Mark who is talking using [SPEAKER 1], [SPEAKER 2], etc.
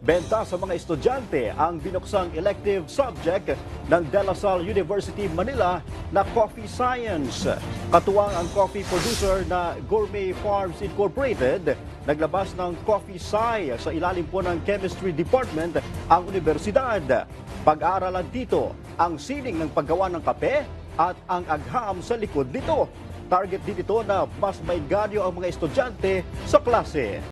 [SPEAKER 1] Benta sa mga estudyante ang binuksang elective subject ng De La Salle University, Manila na Coffee Science. Katuwang ang coffee producer na Gourmet Farms Incorporated, naglabas ng Coffee Sci sa ilalim po ng Chemistry Department ang universidad. Pag-aaralan dito ang sining ng paggawa ng kape at ang agham sa likod nito. Target din ito na mas mainganyo ang mga estudyante sa klase.